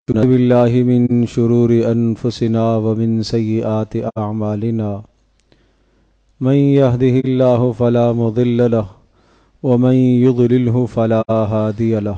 ونعوذ بالله من شرور أنفسنا ومن سيئات أعمالنا من يهده الله فلا مضل له ومن يضلله فلا هادي له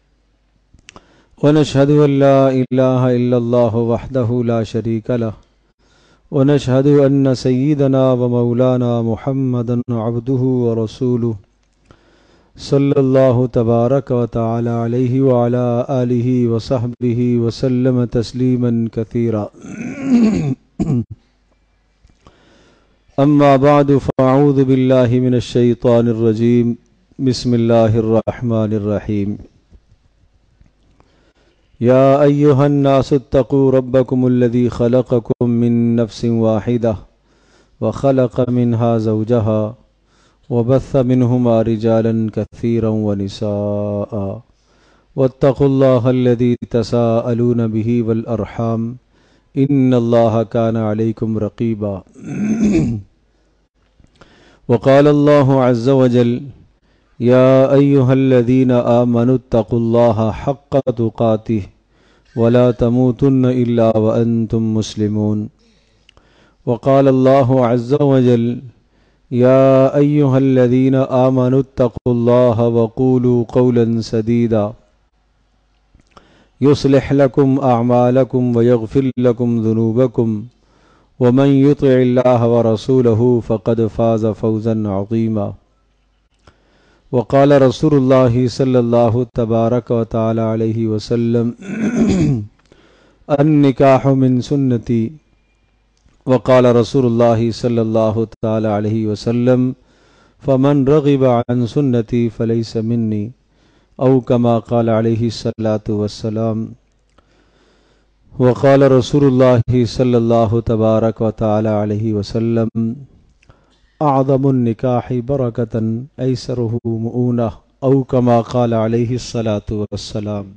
ونشهد أن لا إله إلا الله وحده لا شريك له ونشهد أن سيدنا ومولانا محمدا عبده ورسوله صلی اللہ تبارک و تعالی علیہ وعلا آلہ وصحبہ وسلم تسلیما کثیرا اما بعد فاعوذ باللہ من الشیطان الرجیم بسم اللہ الرحمن الرحیم یا ایہا الناس اتقوا ربکم الذی خلقکم من نفس واحدہ وخلق منها زوجہا وبث منهما رجالا كثيرا ونساء واتقوا الله الذي تساءلون به والأرحام إن الله كان عليكم رقيبا وقال الله عز وجل يا أيها الذين آمنوا اتقوا الله حق تقاته ولا تموتن إلا وأنتم مسلمون وقال الله عز وجل يا أيها الذين آمنوا اتقوا الله وقولوا قولا سديدا يصلح لكم أعمالكم ويغفر لكم ذنوبكم ومن يطع الله ورسوله فقد فاز فوزا عظيما وقال رسول الله صلى الله تبارك وتعالى عليه وسلم النكاح من سنتي وقال رسول الله صلی اللہ تعالی علیہ وسلم فمن رغب عن سنتی فلیس منی او کما قال علیہ الصلاۃ والسلام وقال رسول اللہ صلی اللہ تبارک وتعالی علیہ وسلم اعظم النکاح برکۃ ایسرہ مؤونہ او کما قال علیہ الصلاۃ والسلام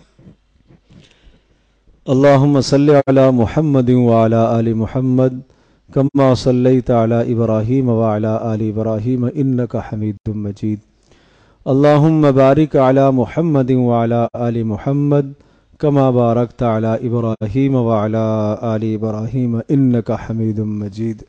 اللهم صل على محمد وعلى آل محمد كما صليت على إبراهيم وعلى آل إبراهيم إنك حميد مجيد اللهم بارك على محمد وعلى آل محمد كما باركت على إبراهيم وعلى آل إبراهيم إنك حميد مجيد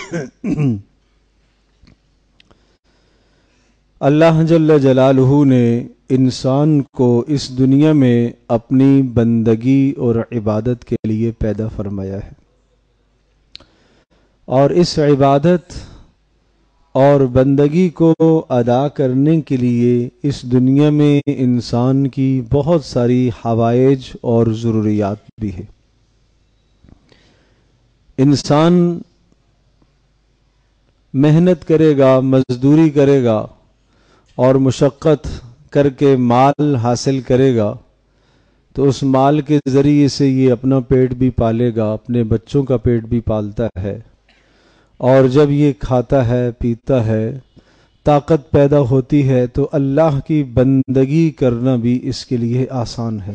اللہ جل جلالہ نے انسان کو اس دنیا میں اپنی بندگی اور عبادت کے لیے پیدا فرمایا ہے، اور اس عبادت اور بندگی کو ادا کرنے کے لیے اس دنیا میں انسان کی بہت ساری حوائج اور ضروریات بھی ہے۔ انسان محنت کرے گا، مزدوری کرے گا اور مشقت کر کے مال حاصل کرے گا تو اس مال کے ذریعے سے یہ اپنا پیٹ بھی پالے گا، اپنے بچوں کا پیٹ بھی پالتا ہے، اور جب یہ کھاتا ہے پیتا ہے، طاقت پیدا ہوتی ہے تو اللہ کی بندگی کرنا بھی اس کے لیے آسان ہے۔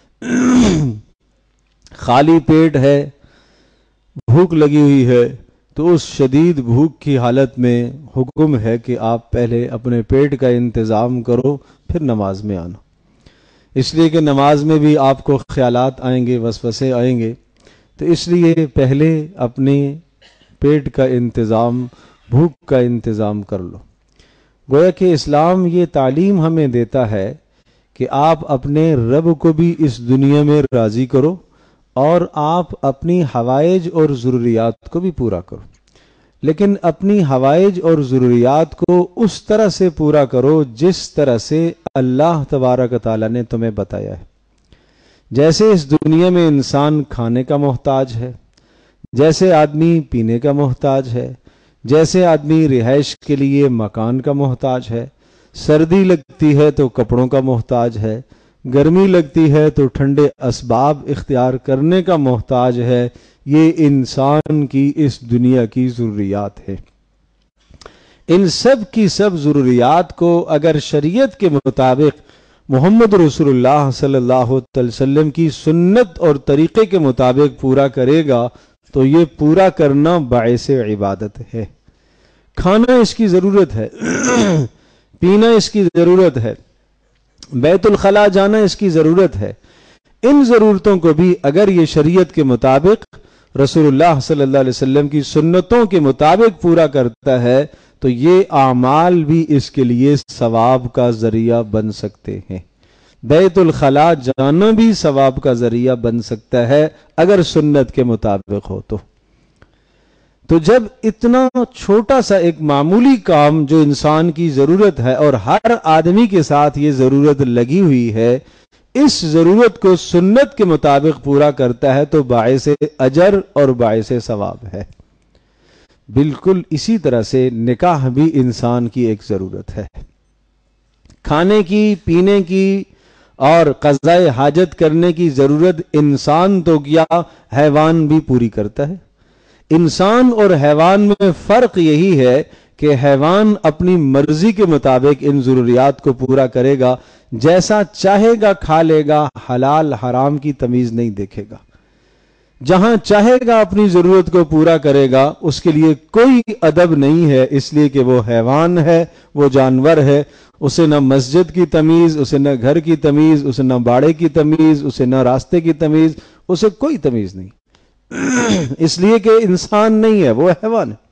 خالی پیٹ ہے، بھوک لگی ہوئی ہے تو اس شدید بھوک کی حالت میں حکم ہے کہ آپ پہلے اپنے پیٹ کا انتظام کرو پھر نماز میں آنا، اس لیے کہ نماز میں بھی آپ کو خیالات آئیں گے، وسوسے آئیں گے، تو اس لیے پہلے اپنے پیٹ کا انتظام، بھوک کا انتظام کر لو۔ گویا کہ اسلام یہ تعلیم ہمیں دیتا ہے کہ آپ اپنے رب کو بھی اس دنیا میں راضی کرو اور آپ اپنی حوائج اور ضروریات کو بھی پورا کرو، لیکن اپنی حوائج اور ضروریات کو اس طرح سے پورا کرو جس طرح سے اللہ تبارک تعالیٰ نے تمہیں بتایا ہے۔ جیسے اس دنیا میں انسان کھانے کا محتاج ہے، جیسے آدمی پینے کا محتاج ہے، جیسے آدمی رہائش کے لیے مکان کا محتاج ہے، سردی لگتی ہے تو کپڑوں کا محتاج ہے، گرمی لگتی ہے تو ٹھنڈے اسباب اختیار کرنے کا محتاج ہے، یہ انسان کی اس دنیا کی ضروریات ہے۔ ان سب کی سب ضروریات کو اگر شریعت کے مطابق محمد رسول اللہ صلی اللہ علیہ وسلم کی سنت اور طریقے کے مطابق پورا کرے گا تو یہ پورا کرنا باعث عبادت ہے۔ کھانا اس کی ضرورت ہے، پینا اس کی ضرورت ہے، بیت الخلاء جانا اس کی ضرورت ہے، ان ضرورتوں کو بھی اگر یہ شریعت کے مطابق رسول اللہ صلی اللہ علیہ وسلم کی سنتوں کے مطابق پورا کرتا ہے تو یہ اعمال بھی اس کے لیے ثواب کا ذریعہ بن سکتے ہیں. بیت الخلاء جانا بھی ثواب کا ذریعہ بن سکتا ہے اگر سنت کے مطابق ہو تو جب اتنا چھوٹا سا ایک معمولی کام جو انسان کی ضرورت ہے اور ہر آدمی کے ساتھ یہ ضرورت لگی ہوئی ہے، اس ضرورت کو سنت کے مطابق پورا کرتا ہے تو باعث اجر اور باعث ثواب ہے. بالکل اسی طرح سے نکاح بھی انسان کی ایک ضرورت ہے. کھانے کی، پینے کی اور قضاء حاجت کرنے کی ضرورت انسان تو کیا حیوان بھی پوری کرتا ہے. انسان اور حیوان میں فرق یہی ہے کہ حیوان اپنی مرضی کے مطابق ان ضروریات کو پورا کرے گا، جیسا چاہے گا کھا لے گا، حلال حرام کی تمیز نہیں دیکھے گا. جہاں چاہے گا اپنی ضرورت کو پورا کرے گا، اس کے لیے کوئی ادب نہیں ہے، اس لیے کہ وہ حیوان ہے، وہ جانور ہے. اسے نہ مسجد کی تمیز، اسے نہ گھر کی تمیز، اسے نہ باڑے کی تمیز، اسے نہ راستے کی تمیز، اسے کوئی تمیز نہیں. اس لیے کہ انسان نہیں ہے، وہ حیوان ہے.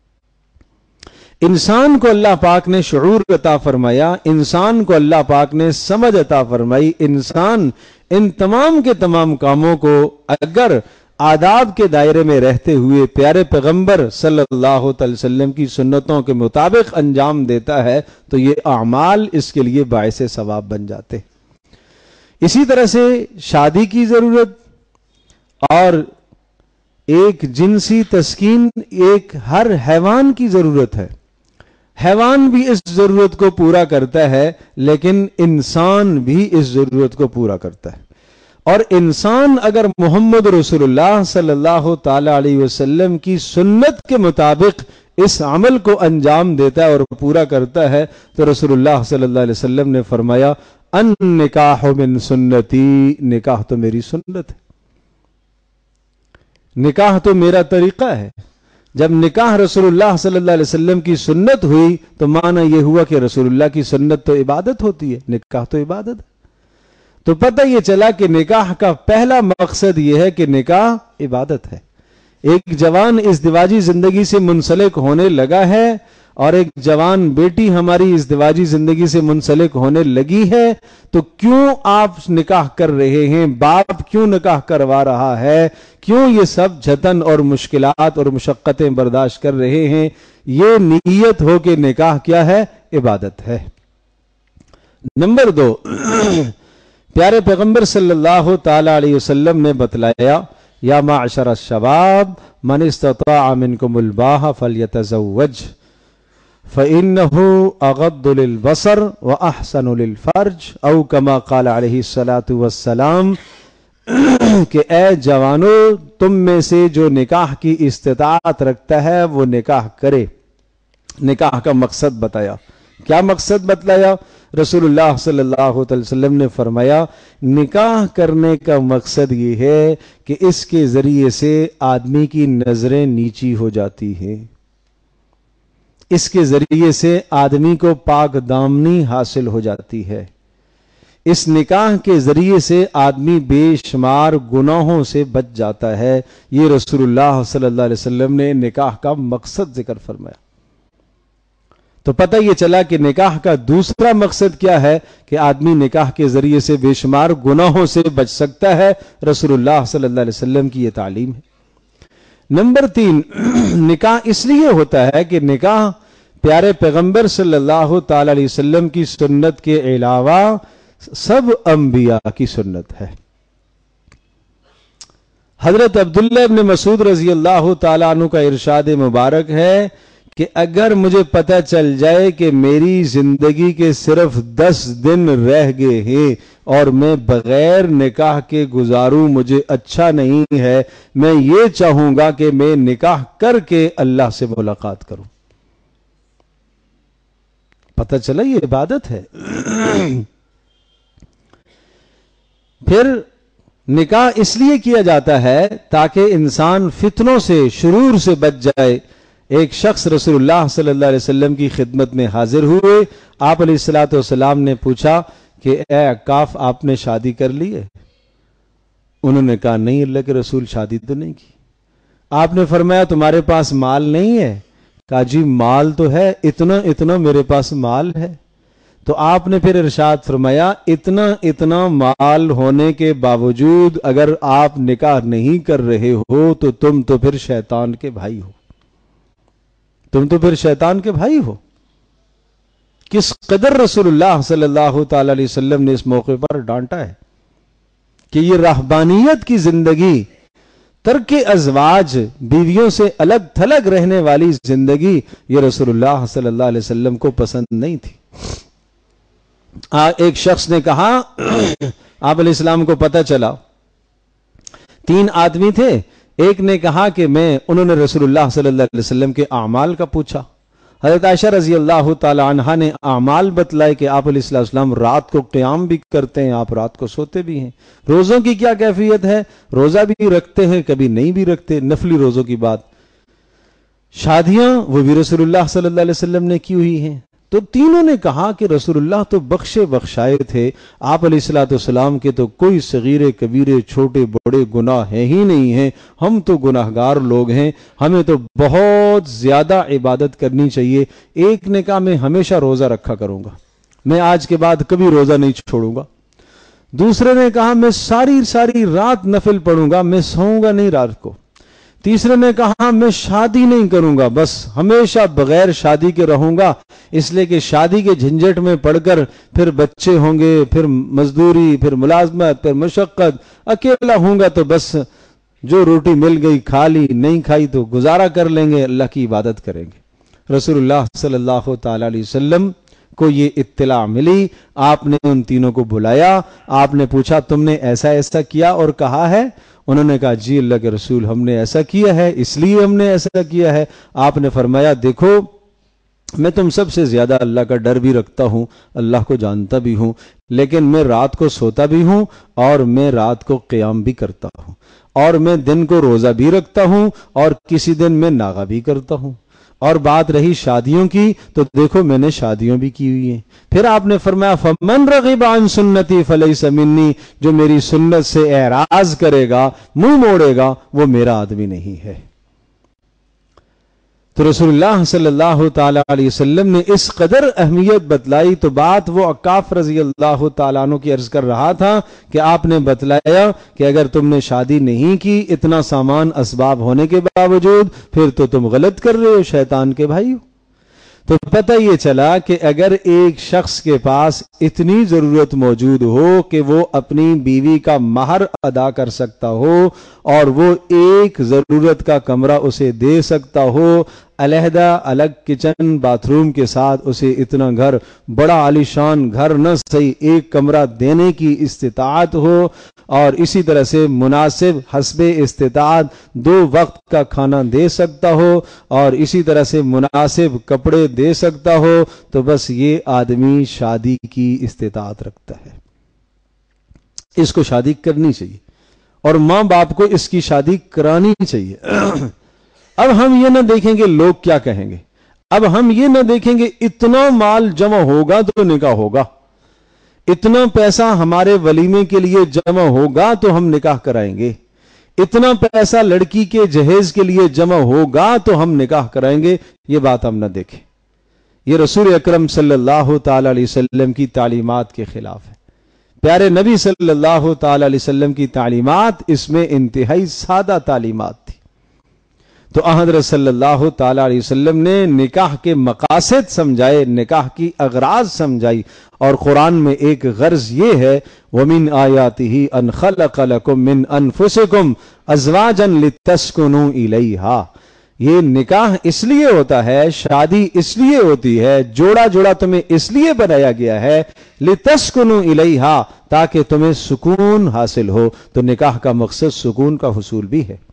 انسان کو اللہ پاک نے شعور عطا فرمایا، انسان کو اللہ پاک نے سمجھ عطا فرمائی. انسان ان تمام کے تمام کاموں کو اگر آداب کے دائرے میں رہتے ہوئے پیارے پیغمبر صلی اللہ علیہ وسلم کی سنتوں کے مطابق انجام دیتا ہے تو یہ اعمال اس کے لیے باعث ثواب بن جاتے. اسی طرح سے شادی کی ضرورت اور ایک جنسی تسکین ایک ہر حیوان کی ضرورت ہے. حیوان بھی اس ضرورت کو پورا کرتا ہے، لیکن انسان بھی اس ضرورت کو پورا کرتا ہے. اور انسان اگر محمد رسول اللہ صلی اللہ تعالی علیہ وسلم کی سنت کے مطابق اس عمل کو انجام دیتا ہے اور پورا کرتا ہے تو رسول اللہ صلی اللہ علیہ وسلم نے فرمایا ان نکاح من سنتی، نکاح تو میری سنت ہے، نکاح تو میرا طریقہ ہے. جب نکاح رسول اللہ صلی اللہ علیہ وسلم کی سنت ہوئی تو معنی یہ ہوا کہ رسول اللہ کی سنت تو عبادت ہوتی ہے، نکاح تو عبادت ہے. تو پتہ یہ چلا کہ نکاح کا پہلا مقصد یہ ہے کہ نکاح عبادت ہے. ایک جوان ازدواجی زندگی سے منسلک ہونے لگا ہے اور ایک جوان بیٹی ہماری ازدواجی زندگی سے منسلک ہونے لگی ہے تو کیوں آپ نکاح کر رہے ہیں؟ باپ کیوں نکاح کروا رہا ہے؟ کیوں یہ سب جھتن اور مشکلات اور مشقتیں برداشت کر رہے ہیں؟ یہ نیت ہو کہ نکاح کیا ہے؟ عبادت ہے. نمبر 2، پیارے پیغمبر صلی اللہ تعالی علیہ وسلم نے بتلایا یا معشر الشباب من استطاع منکم الباہ فلیتزوج فإنه اغض للبصر واحسن للفرج او کما قال علیہ الصلاۃ والسلام کہ اے جوانو، تم میں سے جو نکاح کی استطاعت رکھتا ہے وہ نکاح کرے. نکاح کا مقصد بتایا. کیا مقصد بتلایا؟ رسول اللہ صلی اللہ علیہ وسلم نے فرمایا نکاح کرنے کا مقصد یہ ہے کہ اس کے ذریعے سے آدمی کی نظریں نیچی ہو جاتی ہیں، اس کے ذریعے سے آدمی کو پاک دامنی حاصل ہو جاتی ہے، اس نکاح کے ذریعے سے آدمی بے شمار گناہوں سے بچ جاتا ہے. یہ رسول اللہ صلی اللہ علیہ وسلم نے نکاح کا مقصد ذکر فرمایا. تو پتہ یہ چلا کہ نکاح کا دوسرا مقصد کیا ہے کہ آدمی نکاح کے ذریعے سے بے شمار گناہوں سے بچ سکتا ہے. رسول اللہ صلی اللہ علیہ وسلم کی یہ تعلیم ہے. نمبر 3، نکاح اس لیے ہوتا ہے کہ نکاح پیارے پیغمبر صلی اللہ تعالی علیہ وسلم کی سنت کے علاوہ سب انبیاء کی سنت ہے. حضرت عبداللہ ابن مسعود رضی اللہ تعالیٰ عنہ کا ارشاد مبارک ہے کہ اگر مجھے پتہ چل جائے کہ میری زندگی کے صرف 10 دن رہ گئے ہیں اور میں بغیر نکاح کے گزاروں مجھے اچھا نہیں ہے، میں یہ چاہوں گا کہ میں نکاح کر کے اللہ سے ملاقات کروں. پتہ چلا یہ عبادت ہے. پھر نکاح اس لیے کیا جاتا ہے تاکہ انسان فتنوں سے، شرور سے بچ جائے. ایک شخص رسول اللہ صلی اللہ علیہ وسلم کی خدمت میں حاضر ہوئے. آپ علیہ الصلوۃ والسلام نے پوچھا کہ اے عکاف، آپ نے شادی کر لی ہے؟ انہوں نے کہا نہیں اللہ کے رسول شادی تو نہیں کی۔ آپ نے فرمایا تمہارے پاس مال نہیں ہے؟ کہا جی مال تو ہے، اتنا اتنا میرے پاس مال ہے۔ تو آپ نے پھر ارشاد فرمایا اتنا اتنا مال ہونے کے باوجود اگر آپ نکاح نہیں کر رہے ہو تو تم تو پھر شیطان کے بھائی ہو، تم تو پھر شیطان کے بھائی ہو۔ کس قدر رسول اللہ صلی اللہ تعالی علیہ وسلم نے اس موقع پر ڈانٹا ہے کہ یہ رہبانیت کی زندگی، ترک ازواج، بیویوں سے الگ تھلگ رہنے والی زندگی، یہ رسول اللہ صلی اللہ علیہ وسلم کو پسند نہیں تھی۔ ایک شخص نے کہا آپ علیہ السلام کو پتہ چلا 3 آدمی تھے، ایک نے کہا کہ انہوں نے رسول اللہ صلی اللہ علیہ وسلم کے اعمال کا پوچھا۔ حضرت عائشہ رضی اللہ تعالی عنہا نے اعمال بتلائے کہ آپ علیہ السلام رات کو قیام بھی کرتے ہیں، آپ رات کو سوتے بھی ہیں۔ روزوں کی کیا کیفیت ہے؟ روزہ بھی رکھتے ہیں، کبھی نہیں بھی رکھتے، نفلی روزوں کی بات۔ شادیاں وہ بھی رسول اللہ صلی اللہ علیہ وسلم نے کی ہوئی ہیں۔ تو تینوں نے کہا کہ رسول اللہ تو بخشے بخشائے تھے، آپ علیہ السلام کے تو کوئی صغیرے کبیرے چھوٹے بڑے گناہ ہیں ہی نہیں ہیں، ہم تو گناہگار لوگ ہیں، ہمیں تو بہت زیادہ عبادت کرنی چاہیے۔ ایک نے کہا میں ہمیشہ روزہ رکھا کروں گا، میں آج کے بعد کبھی روزہ نہیں چھوڑوں گا۔ دوسرے نے کہا میں ساری رات نفل پڑھوں گا، میں سوؤں گا نہیں رات کو۔ تیسرے نے کہا میں شادی نہیں کروں گا، بس ہمیشہ بغیر شادی کے رہوں گا، اس لیے کہ شادی کے جھنجٹ میں پڑ کر پھر بچے ہوں گے، پھر مزدوری، پھر ملازمت، پھر مشقت، اکیلا ہوں گا تو بس جو روٹی مل گئی کھا لی، نہیں کھائی تو گزارا کر لیں گے، اللہ کی عبادت کریں گے۔ رسول اللہ صلی اللہ تعالی علیہ وسلم کو یہ اطلاع ملی، آپ نے ان تینوں کو بلایا، آپ نے پوچھا تم نے ایسا ایسا کیا اور کہا ہے؟ انہوں نے کہا جی اللہ کے رسول ہم نے ایسا کیا ہے، اس لیے ہم نے ایسا کیا ہے۔ آپ نے فرمایا دیکھو میں تم سب سے زیادہ اللہ کا ڈر بھی رکھتا ہوں، اللہ کو جانتا بھی ہوں، لیکن میں رات کو سوتا بھی ہوں اور میں رات کو قیام بھی کرتا ہوں، اور میں دن کو روزہ بھی رکھتا ہوں، اور کسی دن میں ناغہ بھی کرتا ہوں۔ اور بات رہی شادیوں کی تو دیکھو میں نے شادیوں بھی کی ہوئی ہیں۔ پھر آپ نے فرمایا فمن رغب عن سنتی فلیس منی، جو میری سنت سے اعراض کرے گا، منہ موڑے گا، وہ میرا آدمی نہیں ہے۔ تو رسول اللہ صلی اللہ تعالی علیہ وسلم نے اس قدر اہمیت بتلائی، تو بات وہ عکاف رضی اللہ تعالیٰ عنہ کی عرض کر رہا تھا کہ آپ نے بتلایا کہ اگر تم نے شادی نہیں کی اتنا سامان اسباب ہونے کے باوجود، پھر تو تم غلط کر رہے ہو، شیطان کے بھائی ہو۔ تو پتہ یہ چلا کہ اگر ایک شخص کے پاس اتنی ضرورت موجود ہو کہ وہ اپنی بیوی کا مہر ادا کر سکتا ہو اور وہ ایک ضرورت کا کمرہ اسے دے سکتا ہو، علیحدہ الگ کچن باتھ روم کے ساتھ اسے اتنا گھر، بڑا عالیشان گھر نہ صحیح ایک کمرہ دینے کی استطاعت ہو، اور اسی طرح سے مناسب حسب استطاعت 2 وقت کا کھانا دے سکتا ہو، اور اسی طرح سے مناسب کپڑے دے سکتا ہو، تو بس یہ آدمی شادی کی استطاعت رکھتا ہے، اس کو شادی کرنی چاہیے اور ماں باپ کو اس کی شادی کرانی چاہیے۔ اب ہم یہ نہ دیکھیں گے لوگ کیا کہیں گے، اب ہم یہ نہ دیکھیں گے اتنا مال جمع ہوگا تو نکاح ہوگا، اتنا پیسہ ہمارے ولیمے کے لیے جمع ہوگا تو ہم نکاح کرائیں گے، اتنا پیسہ لڑکی کے جہیز کے لیے جمع ہوگا تو ہم نکاح کرائیں گے، یہ بات ہم نہ دیکھیں۔ یہ رسول اکرم صلی اللہ تعالی علیہ وسلم کی تعلیمات کے خلاف ہے۔ پیارے نبی صلی اللہ تعالی علیہ وسلم کی تعلیمات اس میں انتہائی سادہ تعلیمات تھی۔ تو حضرت صلی اللہ تعالی علیہ وسلم نے نکاح کے مقاصد سمجھائے، نکاح کی اغراض سمجھائی، اور قرآن میں ایک غرض یہ ہے وَمِنْ آيَاتِهِ أَنْ خَلَقَ لَكُم مِّنْ أَنفُسِكُمْ أَزْوَاجًا لِتَسْكُنُوا إِلَيْهَا۔ یہ نکاح اس لیے ہوتا ہے، شادی اس لیے ہوتی ہے، جوڑا جوڑا تمہیں اس لیے بنایا گیا ہے لِتَسْكُنُوا إِلَيْهَا، تاکہ تمہیں سکون حاصل ہو۔ تو نکاح کا مقصد سکون کا حصول بھی ہے۔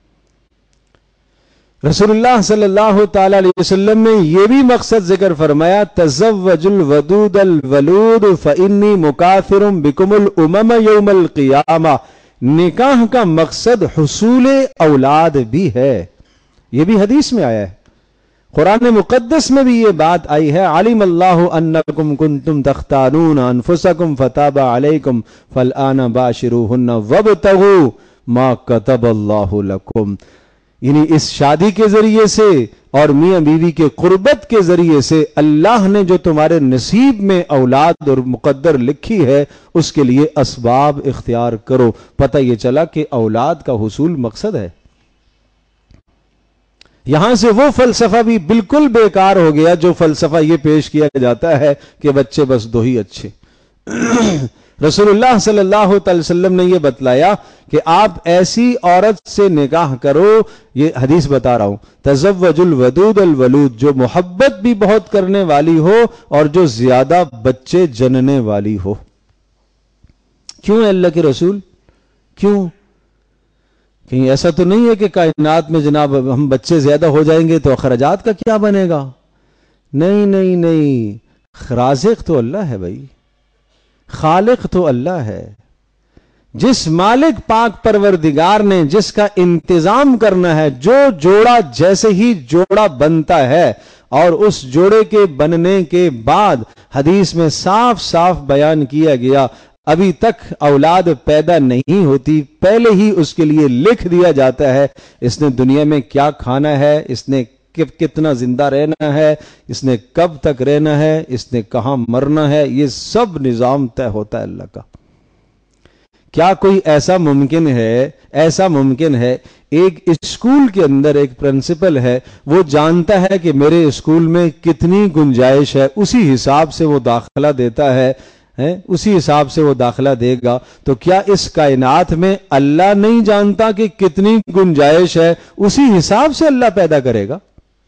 رسول اللہ صلی اللہ تعالی علیہ وسلم نے یہ بھی مقصد ذکر فرمایا تزوج الودود الولود فانی مکافر بکم الامم یوم القیامہ۔ نکاح کا مقصد حصول اولاد بھی ہے، یہ بھی حدیث میں آیا ہے، قرآن مقدس میں بھی یہ بات آئی ہے، علم اللہ انکم کنتم تختانون انفسکم فتاب علیکم فالآن باشروہن وابتغوا ما کتب اللہ لکم، یعنی اس شادی کے ذریعے سے اور میاں بیوی کے قربت کے ذریعے سے اللہ نے جو تمہارے نصیب میں اولاد اور مقدر لکھی ہے اس کے لیے اسباب اختیار کرو۔ پتہ یہ چلا کہ اولاد کا حصول مقصد ہے۔ یہاں سے وہ فلسفہ بھی بالکل بیکار ہو گیا جو فلسفہ یہ پیش کیا جاتا ہے کہ بچے بس دو ہی اچھے۔ رسول اللہ صلی اللہ علیہ وسلم نے یہ بتلایا کہ آپ ایسی عورت سے نکاح کرو، یہ حدیث بتا رہا ہوں، تزوج الودود الولود، جو محبت بھی بہت کرنے والی ہو اور جو زیادہ بچے جننے والی ہو۔ کیوں ہے اللہ کے رسول؟ کیوں؟ کہیں ایسا تو نہیں ہے کہ کائنات میں جناب ہم بچے زیادہ ہو جائیں گے تو اخراجات کا کیا بنے گا؟ نہیں نہیں نہیں، رازق تو اللہ ہے بھائی، خالق تو اللہ ہے۔ جس مالک پاک پروردگار نے جس کا انتظام کرنا ہے، جو جوڑا جیسے ہی جوڑا بنتا ہے اور اس جوڑے کے بننے کے بعد حدیث میں صاف صاف بیان کیا گیا ابھی تک اولاد پیدا نہیں ہوتی، پہلے ہی اس کے لیے لکھ دیا جاتا ہے اس نے دنیا میں کیا کھانا ہے، اس نے کتنا زندہ رہنا ہے، اس نے کب تک رہنا ہے، اس نے کہاں مرنا ہے، یہ سب نظام طے ہوتا ہے اللہ کا۔ کیا کوئی ایسا ممکن ہے ایک اسکول کے اندر ایک پرنسپل ہے، وہ جانتا ہے کہ میرے اسکول میں کتنی گنجائش ہے، اسی حساب سے وہ داخلہ دیتا ہے، اسی حساب سے وہ داخلہ دے گا، تو کیا اس کائنات میں اللہ نہیں جانتا کہ کتنی گنجائش ہے؟ اسی حساب سے اللہ پیدا کرے گا۔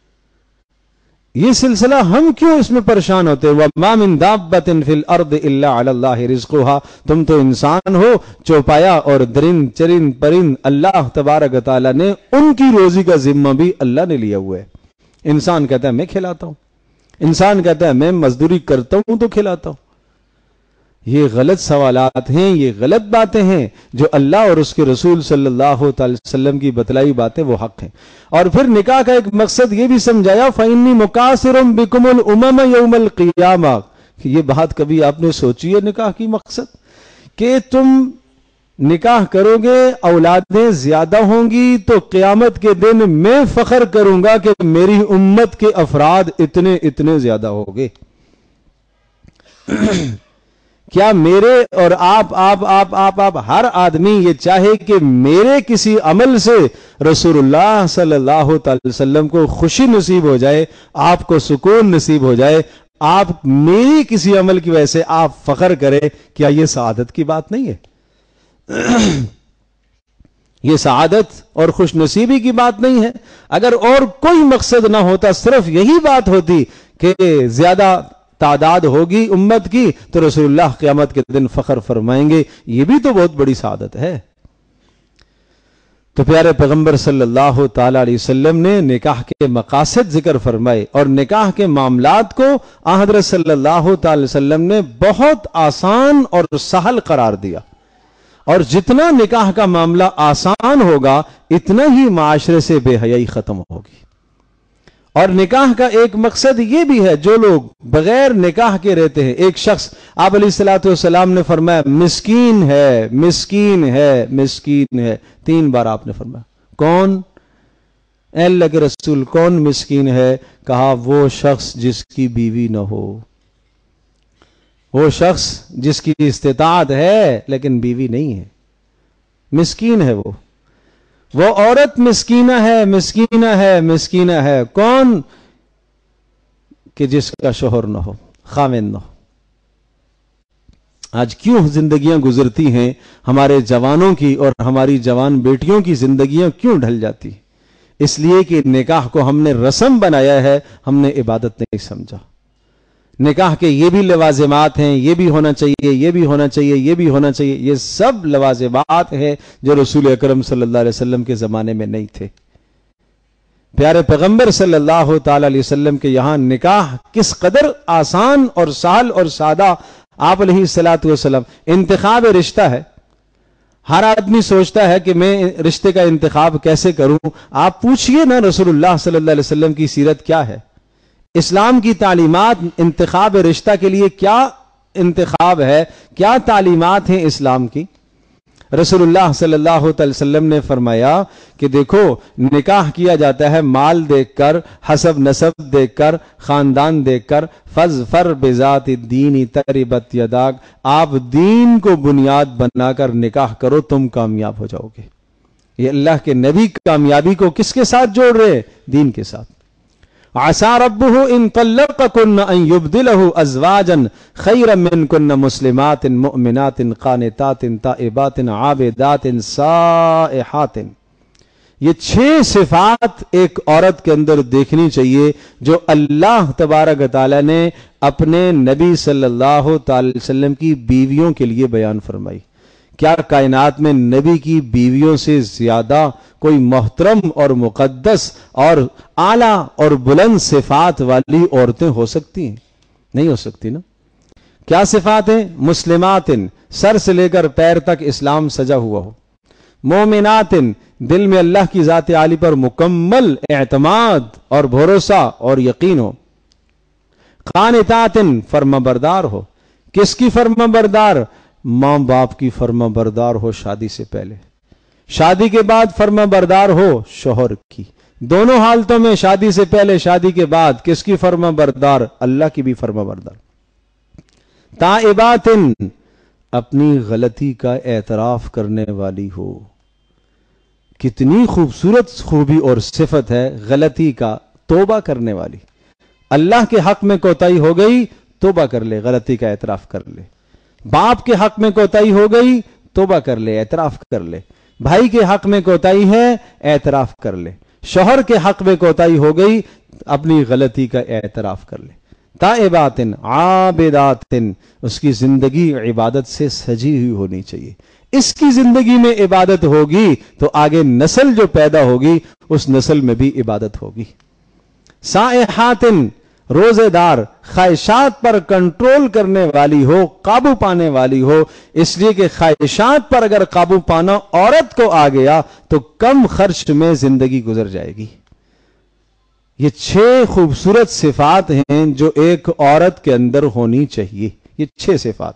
یہ سلسلہ ہم کیوں اس میں پریشان ہوتے ہیں؟ وَمَا مِن دَابَّةٍ فِي الْأَرْضِ إِلَّا عَلَى اللَّهِ رِزْقُهَا، تم تو انسان ہو، چوپایا اور درند چرند پرند اللہ تبارک تعالیٰ نے ان کی روزی کا ذمہ بھی اللہ نے لیا ہوا ہے۔ انسان کہتا ہے میں کھلاتا ہوں، انسان کہتا ہے میں مزدوری کرتا ہوں تو کھلاتا ہوں۔ یہ غلط سوالات ہیں، یہ غلط باتیں ہیں، جو اللہ اور اس کے رسول صلی اللہ علیہ وسلم کی بتلائی باتیں وہ حق ہیں۔ اور پھر نکاح کا ایک مقصد یہ بھی سمجھایا فَإِنِّي مُكَاثِرٌ بِكُمُ الْأُمَمَ يَوْمَ الْقِيَامَةِ، یہ بات کبھی آپ نے سوچی ہے نکاح کی مقصد؟ کہ تم نکاح کرو گے، اولادیں زیادہ ہوں گی تو قیامت کے دن میں فخر کروں گا کہ میری امت کے افراد اتنے اتنے زیادہ ہو گے۔ کیا میرے اور آپ ہر آدمی یہ چاہے کہ میرے کسی عمل سے رسول اللہ صلی اللہ علیہ وسلم کو خوشی نصیب ہو جائے، آپ کو سکون نصیب ہو جائے، آپ میری کسی عمل کی وجہ سے آپ فخر کرے؟ کیا یہ سعادت کی بات نہیں ہے؟ یہ سعادت اور خوش نصیبی کی بات نہیں ہے؟ اگر اور کوئی مقصد نہ ہوتا، صرف یہی بات ہوتی کہ زیادہ تعداد ہوگی امت کی تو رسول اللہ قیامت کے دن فخر فرمائیں گے، یہ بھی تو بہت بڑی سعادت ہے۔ تو پیارے پیغمبر صلی اللہ تعالی علیہ وسلم نے نکاح کے مقاصد ذکر فرمائے اور نکاح کے معاملات کو حضرت صلی اللہ تعالی وسلم نے بہت آسان اور سہل قرار دیا، اور جتنا نکاح کا معاملہ آسان ہوگا اتنا ہی معاشرے سے بے حیائی ختم ہوگی۔ اور نکاح کا ایک مقصد یہ بھی ہے، جو لوگ بغیر نکاح کے رہتے ہیں، ایک شخص آپ علیہ الصلوۃ والسلام نے فرمایا مسکین ہے، مسکین ہے، مسکین ہے، 3 بار آپ نے فرمایا۔ کون؟ اے اللہ کے رسول کون مسکین ہے؟ کہا وہ شخص جس کی بیوی نہ ہو، وہ شخص جس کی استطاعت ہے لیکن بیوی نہیں ہے، مسکین ہے وہ عورت مسکینہ ہے، مسکینہ ہے، مسکینہ ہے۔ کون؟ کہ جس کا شوہر نہ ہو، خاوند نہ ہو۔ آج کیوں زندگیاں گزرتی ہیں ہمارے جوانوں کی اور ہماری جوان بیٹیوں کی زندگیاں کیوں ڈھل جاتی؟ اس لیے کہ نکاح کو ہم نے رسم بنایا ہے، ہم نے عبادت نہیں سمجھا۔ نکاح کے یہ بھی لوازمات ہیں، یہ بھی ہونا چاہیے، یہ بھی ہونا چاہیے، یہ بھی ہونا چاہیے، یہ سب لوازمات ہیں جو رسول اکرم صلی اللہ علیہ وسلم کے زمانے میں نہیں تھے۔ پیارے پیغمبر صلی اللہ تعالی علیہ وسلم کے یہاں نکاح کس قدر آسان اور سہل اور سادہ، آپ علیہ الصلوۃ والسلام انتخاب رشتہ ہے۔ ہر آدمی سوچتا ہے کہ میں رشتے کا انتخاب کیسے کروں؟ آپ پوچھئے نا رسول اللہ صلی اللہ علیہ وسلم کی سیرت کیا ہے، اسلام کی تعلیمات انتخاب رشتہ کے لیے کیا انتخاب ہے، کیا تعلیمات ہیں اسلام کی؟ رسول اللہ صلی اللہ علیہ وسلم نے فرمایا کہ دیکھو نکاح کیا جاتا ہے مال دیکھ کر، حسب نسب دیکھ کر، خاندان دیکھ کر، فَاظْفَرْ بِذَاتِ الدِّینِ تَرِبَتْ یَدَاک، آپ دین کو بنیاد بنا کر نکاح کرو، تم کامیاب ہو جاؤ گے۔ یہ اللہ کے نبی کامیابی کو کس کے ساتھ جوڑ رہے؟ دین کے ساتھ۔ عَسَىٰ رَبُّهُ إِن طَلَّقَكُنَّ أَن يُبْدِلَهُ أَزْوَاجًا خَيْرًا مِّنكُنَّ مُسْلِمَاتٍ مُؤْمِنَاتٍ قَانِتَاتٍ تَائِبَاتٍ عَابِدَاتٍ سَائِحَاتٍ۔ یہ 6 صفات ایک عورت کے اندر دیکھنی چاہیے جو اللہ تبارک تعالیٰ نے اپنے نبی صلی اللہ تعالی وسلم کی بیویوں کے لیے بیان فرمائی۔ کیا کائنات میں نبی کی بیویوں سے زیادہ کوئی محترم اور مقدس اور اعلیٰ اور بلند صفات والی عورتیں ہو سکتی ہیں؟ نہیں ہو سکتی نا۔ کیا صفات ہیں؟ مسلمات، سر سے لے کر پیر تک اسلام سجا ہوا ہو۔ مومنات، دل میں اللہ کی ذات عالی پر مکمل اعتماد اور بھروسہ اور یقین ہو۔ قانتات، فرما بردار ہو۔ کس کی فرما بردار؟ ماں باپ کی فرما بردار ہو شادی سے پہلے، شادی کے بعد فرما بردار ہو شوہر کی۔ دونوں حالتوں میں، شادی سے پہلے، شادی کے بعد، کس کی فرما بردار؟ اللہ کی بھی فرما بردار۔ تائبات، اپنی غلطی کا اعتراف کرنے والی ہو۔ کتنی خوبصورت خوبی اور صفت ہے غلطی کا، توبہ کرنے والی۔ اللہ کے حق میں کوتاہی ہو گئی، توبہ کر لے، غلطی کا اعتراف کر لے۔ باپ کے حق میں کوتاہی ہو گئی، توبہ کر لے، اعتراف کر لے۔ بھائی کے حق میں کوتاہی ہے، اعتراف کر لے۔ شوہر کے حق میں کوتاہی ہو گئی، اپنی غلطی کا اعتراف کر لے۔ تائبات عابدات، اس کی زندگی عبادت سے سجی ہوئی ہونی چاہیے۔ اس کی زندگی میں عبادت ہوگی تو آگے نسل جو پیدا ہوگی اس نسل میں بھی عبادت ہوگی۔ سائحات، روزے دار، خواہشات پر کنٹرول کرنے والی ہو، قابو پانے والی ہو، اس لیے کہ خواہشات پر اگر قابو پانا عورت کو آ گیا تو کم خرچ میں زندگی گزر جائے گی۔ یہ 6 خوبصورت صفات ہیں جو ایک عورت کے اندر ہونی چاہیے، یہ 6 صفات۔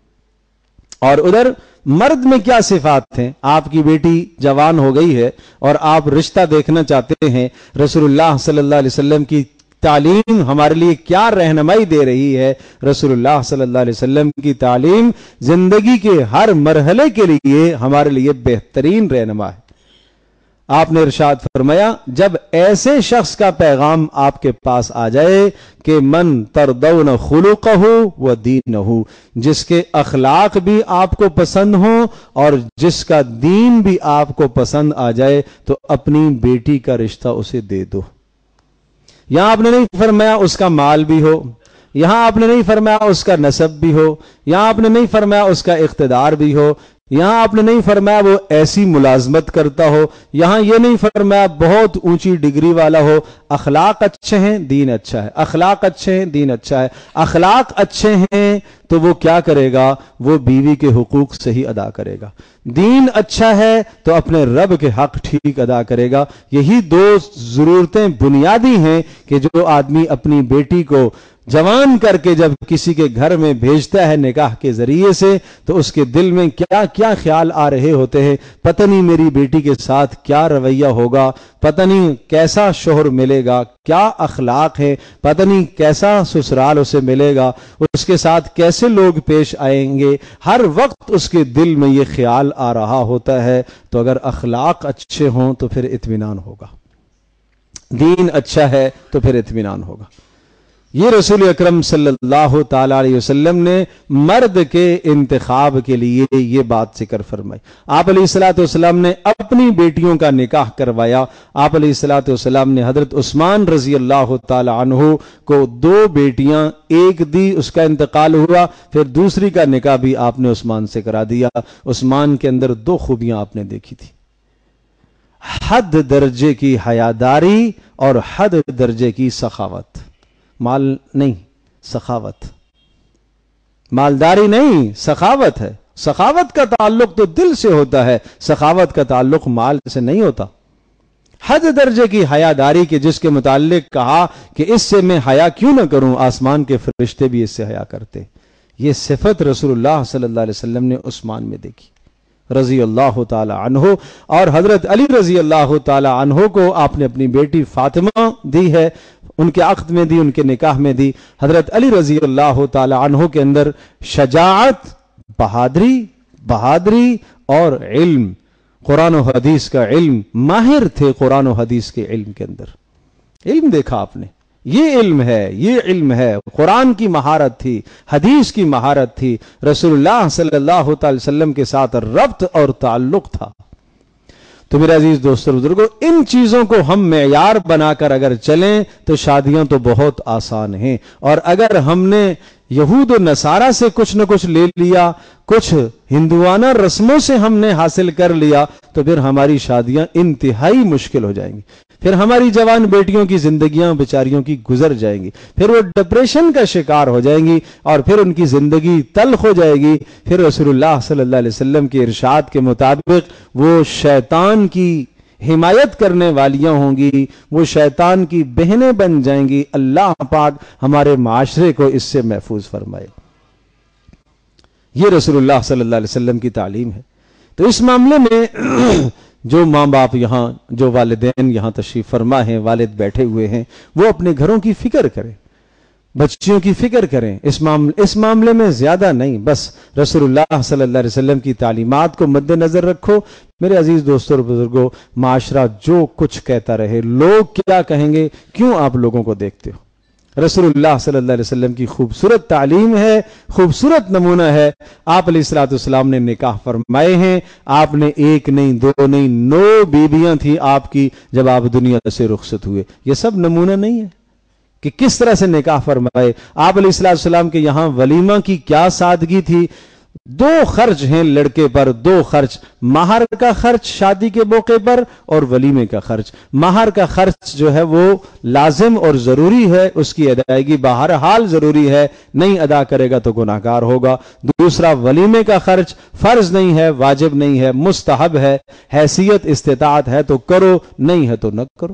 اور ادھر مرد میں کیا صفات ہیں؟ آپ کی بیٹی جوان ہو گئی ہے اور آپ رشتہ دیکھنا چاہتے ہیں، رسول اللہ صلی اللہ علیہ وسلم کی تعلیم ہمارے لیے کیا رہنمائی دے رہی ہے؟ رسول اللہ صلی اللہ علیہ وسلم کی تعلیم زندگی کے ہر مرحلے کے لیے ہمارے لیے بہترین رہنما ہے۔ آپ نے ارشاد فرمایا جب ایسے شخص کا پیغام آپ کے پاس آ جائے کہ من ترضون خلقہ و دینہ، جس کے اخلاق بھی آپ کو پسند ہوں اور جس کا دین بھی آپ کو پسند آ جائے تو اپنی بیٹی کا رشتہ اسے دے دو۔ یہاں آپ نے نہیں فرمایا اس کا مال بھی ہو، یہاں آپ نے نہیں فرمایا اس کا نسب بھی ہو، یہاں آپ نے نہیں فرمایا اس کا اقتدار بھی ہو، یہاں آپ نے نہیں فرمایا وہ ایسی ملازمت کرتا ہو، یہاں یہ نہیں فرمایا بہت اونچی ڈگری والا ہو۔ اخلاق اچھے ہیں، دین اچھا ہے، اخلاق اچھے ہیں، دین اچھا ہے۔ اخلاق اچھے ہیں تو وہ کیا کرے گا؟ وہ بیوی کے حقوق صحیح ادا کرے گا۔ دین اچھا ہے تو اپنے رب کے حق ٹھیک ادا کرے گا۔ یہی 2 ضرورتیں بنیادی ہیں کہ جو آدمی اپنی بیٹی کو جوان کر کے جب کسی کے گھر میں بھیجتا ہے نکاح کے ذریعے سے تو اس کے دل میں کیا کیا خیال آ رہے ہوتے ہیں، پتہ نہیں میری بیٹی کے ساتھ کیا رویہ ہوگا، پتہ نہیں کیسا شوہر ملے گا، کیا اخلاق ہے، پتہ نہیں کیسا سسرال اسے ملے گا، اس کے ساتھ کیسے لوگ پیش آئیں گے۔ ہر وقت اس کے دل میں یہ خیال آ رہا ہوتا ہے۔ تو اگر اخلاق اچھے ہوں تو پھر اطمینان ہوگا، دین اچھا ہے تو پھر اطمینان ہوگا۔ یہ رسول اکرم صلی اللہ تعالی علیہ وسلم نے مرد کے انتخاب کے لیے یہ بات ذکر فرمائی۔ آپ علیہ الصلوۃ والسلام نے اپنی بیٹیوں کا نکاح کروایا۔ آپ علیہ الصلوۃ والسلام نے حضرت عثمان رضی اللہ تعالی عنہ کو 2 بیٹیاں ایک دی، اس کا انتقال ہوا، پھر دوسری کا نکاح بھی آپ نے عثمان سے کرا دیا۔ عثمان کے اندر 2 خوبیاں آپ نے دیکھی تھی، حد درجے کی حیاداری اور حد درجے کی سخاوت۔ مال نہیں، سخاوت، مالداری نہیں، سخاوت ہے۔ سخاوت کا تعلق تو دل سے ہوتا ہے، سخاوت کا تعلق مال سے نہیں ہوتا۔ حد درجے کی حیاداری کے جس کے متعلق کہا کہ اس سے میں حیا کیوں نہ کروں، آسمان کے فرشتے بھی اس سے حیا کرتے۔ یہ صفت رسول اللہ صلی اللہ علیہ وسلم نے عثمان میں دیکھی۔ رضی اللہ تعالی عنہ، اور حضرت علی رضی اللہ تعالی عنہ کو آپ نے اپنی بیٹی فاطمہ دی ہے، ان کے عقد میں دی، ان کے نکاح میں دی۔ حضرت علی رضی اللہ تعالی عنہ کے اندر شجاعت، بہادری اور علم، قرآن و حدیث کا علم، ماہر تھے قرآن و حدیث کے علم کے اندر۔ علم دیکھا آپ نے، یہ علم ہے، قرآن کی مہارت تھی، حدیث کی مہارت تھی، رسول اللہ صلی اللہ تعالی وسلم کے ساتھ ربط اور تعلق تھا۔ تو میرے عزیز دوستو بزرگو، ان چیزوں کو ہم معیار بنا کر اگر چلیں تو شادیاں تو بہت آسان ہیں، اور اگر ہم نے یہود و نصارہ سے کچھ نہ کچھ لے لیا، کچھ ہندوانہ رسموں سے ہم نے حاصل کر لیا، تو پھر ہماری شادیاں انتہائی مشکل ہو جائیں گی، پھر ہماری جوان بیٹیوں کی زندگیاں بیچاریوں کی گزر جائیں گی، پھر وہ ڈپریشن کا شکار ہو جائیں گی، اور پھر ان کی زندگی تلخ ہو جائے گی۔ پھر رسول اللہ صلی اللہ علیہ وسلم کے ارشاد کے مطابق وہ شیطان کی حمایت کرنے والیاں ہوں گی، وہ شیطان کی بہنیں بن جائیں گی۔ اللہ پاک ہمارے معاشرے کو اس سے محفوظ فرمائے۔ یہ رسول اللہ صلی اللہ علیہ وسلم کی تعلیم ہے۔ تو اس معاملے میں جو ماں باپ یہاں، جو والدین یہاں تشریف فرما ہیں، والد بیٹھے ہوئے ہیں، وہ اپنے گھروں کی فکر کریں، بچیوں کی فکر کریں، اس معاملے میں زیادہ نہیں، بس رسول اللہ صلی اللہ علیہ وسلم کی تعلیمات کو مد نظر رکھو۔ میرے عزیز دوستو اور بزرگوں، معاشرہ جو کچھ کہتا رہے، لوگ کیا کہیں گے، کیوں آپ لوگوں کو دیکھتے ہو؟ رسول اللہ صلی اللہ علیہ وسلم کی خوبصورت تعلیم ہے، خوبصورت نمونہ ہے۔ آپ علیہ الصلوۃ والسلام نے نکاح فرمائے ہیں، آپ نے ایک نہیں، دو نہیں، 9 بیویاں تھیں آپ کی جب آپ دنیا سے رخصت ہوئے۔ یہ سب نمونہ نہیں ہے کہ کس طرح سے نکاح فرمائے؟ آپ علیہ الصلوۃ والسلام کے یہاں ولیمہ کی کیا سادگی تھی۔ 2 خرچ ہیں لڑکے پر، 2 خرچ، مہر کا خرچ شادی کے موقع پر اور ولیمے کا خرچ۔ مہر کا خرچ جو ہے وہ لازم اور ضروری ہے، اس کی ادائیگی بہرحال ضروری ہے، نہیں ادا کرے گا تو گناہگار ہوگا۔ دوسرا ولیمے کا خرچ فرض نہیں ہے، واجب نہیں ہے، مستحب ہے، حیثیت استطاعت ہے تو کرو، نہیں ہے تو نہ کرو۔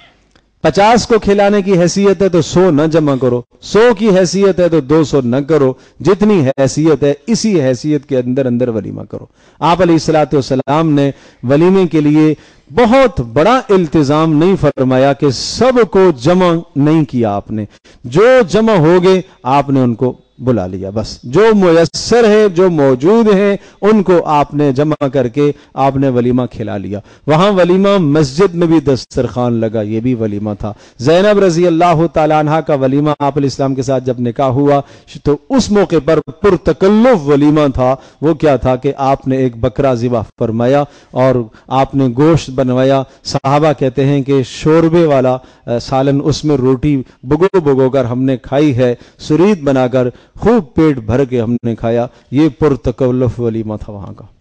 50 کو کھلانے کی حیثیت ہے تو 100 نہ جمع کرو، 100 کی حیثیت ہے تو 200 نہ کرو، جتنی حیثیت ہے اسی حیثیت کے اندر ولیمہ کرو۔ آپ علیہ الصلوۃ والسلام نے ولیمے کے لیے بہت بڑا التزام نہیں فرمایا کہ سب کو جمع نہیں کیا، آپ نے جو جمع ہو گئے آپ نے ان کو بلا لیا، بس جو میسر ہے، جو موجود ہیں ان کو آپ نے جمع کر کے آپ نے ولیمہ کھلا لیا۔ وہاں ولیمہ مسجد میں بھی دسترخوان لگا، یہ بھی ولیمہ تھا۔ زینب رضی اللہ تعالیٰ عنہ کا ولیمہ آپ علیہ السلام کے ساتھ جب نکاح ہوا تو اس موقع پر پرتکلف ولیمہ تھا۔ وہ کیا تھا کہ آپ نے ایک بکرا ذبح فرمایا اور آپ نے گوشت بنوایا۔ صحابہ کہتے ہیں کہ شوربے والا سالن، اس میں روٹی بگو کر ہم نے کھائی ہے، سرید بنا کر خوب پیٹ بھر کے ہم نے کھایا۔ یہ پرتکلف ولیمہ تھا وہاں کا۔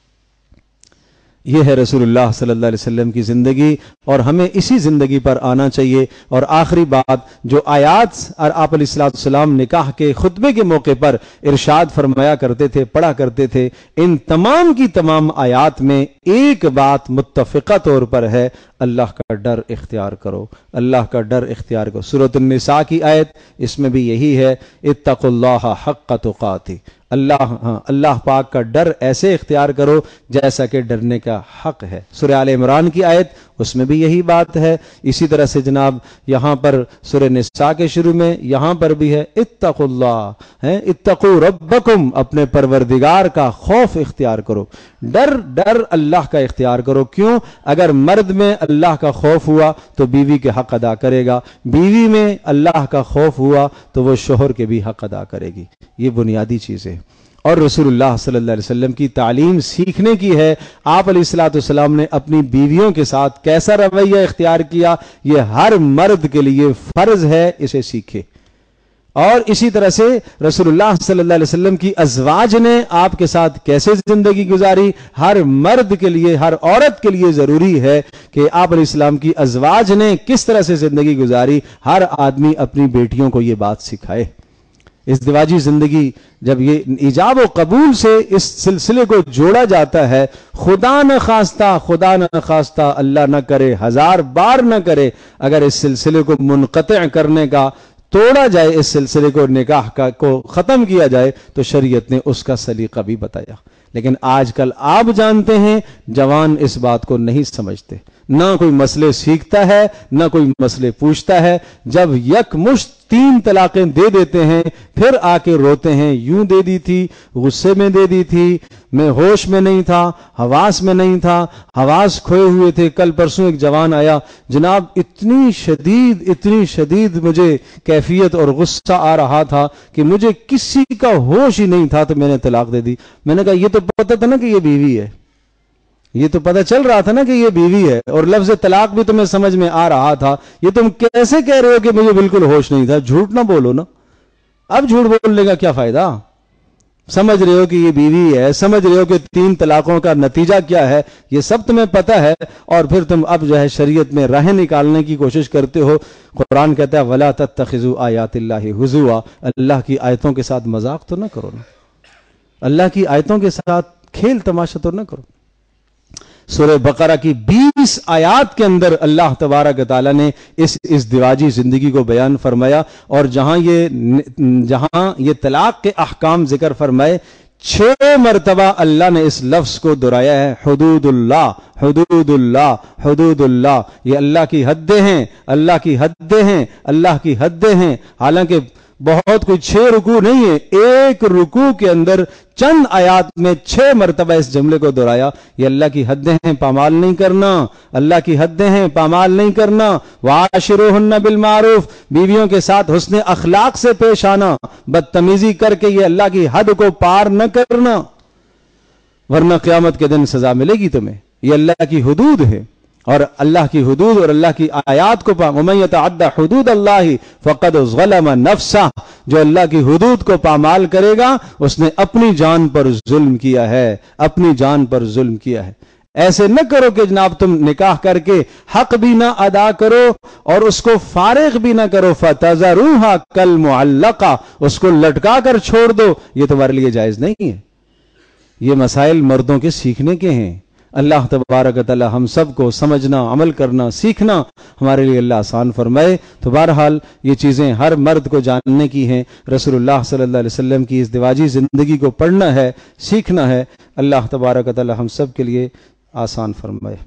یہ ہے رسول اللہ صلی اللہ علیہ وسلم کی زندگی، اور ہمیں اسی زندگی پر آنا چاہیے۔ اور آخری بات، جو آیات اور آپ علیہ الصلوۃ والسلام نکاح کے خطبے کے موقع پر ارشاد فرمایا کرتے تھے، پڑھا کرتے تھے، ان تمام کی تمام آیات میں ایک بات متفقہ طور پر ہے، اللہ کا ڈر اختیار کرو، اللہ کا ڈر اختیار کرو۔ سورۃ النساء کی آیت، اس میں بھی یہی ہے، اتقوا اللہ حق تقاتہ، اللہ پاک کا ڈر ایسے اختیار کرو جیسا کہ ڈرنے کا حق ہے۔ سورہ آل عمران کی آیت، اس میں بھی یہی بات ہے۔ اسی طرح سے جناب یہاں پر سورہ نساء کے شروع میں یہاں پر بھی ہے، اتقوا اللہ، اتقوا ربکم، اپنے پروردگار کا خوف اختیار کرو، ڈر اللہ کا اختیار کرو۔ کیوں؟ اگر مرد میں اللہ کا خوف ہوا تو بیوی کے حق ادا کرے گا، بیوی میں اللہ کا خوف ہوا تو وہ شوہر کے بھی حق ادا کرے گی۔ یہ بنیادی چیز ہے، اور رسول اللہ صلی اللہ علیہ وسلم کی تعلیم سیکھنے کی ہے۔ آپ علیہ الصلوۃ والسلام نے اپنی بیویوں کے ساتھ کیسا رویہ اختیار کیا، یہ ہر مرد کے لیے فرض ہے، اسے سیکھے۔ اور اسی طرح سے رسول اللہ صلی اللہ علیہ وسلم کی ازواج نے آپ کے ساتھ کیسے زندگی گزاری، ہر مرد کے لیے، ہر عورت کے لیے ضروری ہے کہ آپ علیہ السلام کی ازواج نے کس طرح سے زندگی گزاری، ہر آدمی اپنی بیٹیوں کو یہ بات سکھائے۔ ازدواجی زندگی جب یہ ایجاب و قبول سے اس سلسلے کو جوڑا جاتا ہے، خدا نہ خواستہ اللہ نہ کرے، 1000 بار نہ کرے، اگر اس سلسلے کو منقطع کرنے کا، توڑا جائے، اس سلسلے کو، نکاح کو ختم کیا جائے، تو شریعت نے اس کا سلیقہ بھی بتایا۔ لیکن آج کل آپ جانتے ہیں جوان اس بات کو نہیں سمجھتے، نہ کوئی مسئلے سیکھتا ہے نہ کوئی مسئلے پوچھتا ہے. جب یک مشت 3 طلاقیں دے دیتے ہیں پھر آ کے روتے ہیں، یوں دے دی تھی، غصے میں دے دی تھی، میں ہوش میں نہیں تھا، حواس میں نہیں تھا، حواس کھوئے ہوئے تھے. کل پرسوں ایک جوان آیا، جناب اتنی شدید مجھے کیفیت اور غصہ آ رہا تھا کہ مجھے کسی کا ہوش ہی نہیں تھا تو میں نے طلاق دے دی. میں نے کہا یہ تو پتہ تھا نا کہ یہ بیوی ہے، یہ تو پتہ چل رہا تھا نا کہ یہ بیوی ہے، اور لفظ طلاق بھی تمہیں سمجھ میں آ رہا تھا، یہ تم کیسے کہہ رہے ہو کہ مجھے بالکل ہوش نہیں تھا؟ جھوٹ نہ بولو نا. اب جھوٹ بولنے کا کیا فائدہ؟ سمجھ رہے ہو کہ یہ بیوی ہے، سمجھ رہے ہو کہ 3 طلاقوں کا نتیجہ کیا ہے، یہ سب تمہیں پتہ ہے، اور پھر تم اب جو ہے شریعت میں راہ نکالنے کی کوشش کرتے ہو. قرآن کہتا ہے وَلَا تَتَّخِذُوا آیَاتِ اللَّهِ هُزُوًا، اللہ کی آیتوں کے ساتھ مذاق تو نہ کرو نا، اللہ کی آیتوں کے ساتھ کھیل تماشا تو نہ کرو. سورہ بقرہ کی 20 آیات کے اندر اللہ تبارک و تعالیٰ نے اس ازدواجی زندگی کو بیان فرمایا، اور جہاں یہ طلاق کے احکام ذکر فرمائے 6 مرتبہ اللہ نے اس لفظ کو دہرایا ہے، حدود اللہ حدود اللہ حدود اللہ. یہ اللہ کی حدیں ہیں، اللہ کی حدیں ہیں، اللہ کی حدیں ہیں. حالانکہ بہت کوئی 6 رکوع نہیں ہے، ایک رکوع کے اندر چند آیات میں 6 مرتبہ اس جملے کو دہرایا. یہ اللہ کی حدیں ہیں، پامال نہیں کرنا، اللہ کی حدیں ہیں، پامال نہیں کرنا. وعاشروہن بالمعروف، بیویوں کے ساتھ حسن اخلاق سے پیش آنا، بدتمیزی کر کے یہ اللہ کی حد کو پار نہ کرنا، ورنہ قیامت کے دن سزا ملے گی تمہیں. یہ اللہ کی حدود ہے، اور اللہ کی حدود اور اللہ کی آیات کو وَمَن يَتَعَدَّ حُدُودَ اللَّهِ فَقَدْ ظَلَمَ نَفْسَهُ، جو اللہ کی حدود کو پامال کرے گا اس نے اپنی جان پر ظلم کیا ہے، اپنی جان پر ظلم کیا ہے. ایسے نہ کرو کہ جناب تم نکاح کر کے حق بھی نہ ادا کرو اور اس کو فارغ بھی نہ کرو. فَتَذَرُوهَا كَالْمُعَلَّقَةِ، اس کو لٹکا کر چھوڑ دو، یہ تمہارے لیے جائز نہیں ہے. یہ مسائل مردوں کے سیکھنے کے ہیں. اللہ تبارک و تعالی ہم سب کو سمجھنا، عمل کرنا، سیکھنا ہمارے لیے اللہ آسان فرمائے. تو بہرحال یہ چیزیں ہر مرد کو جاننے کی ہیں. رسول اللہ صلی اللہ علیہ وسلم کی ازدواجی زندگی کو پڑھنا ہے، سیکھنا ہے. اللہ تبارک و تعالی ہم سب کے لیے آسان فرمائے.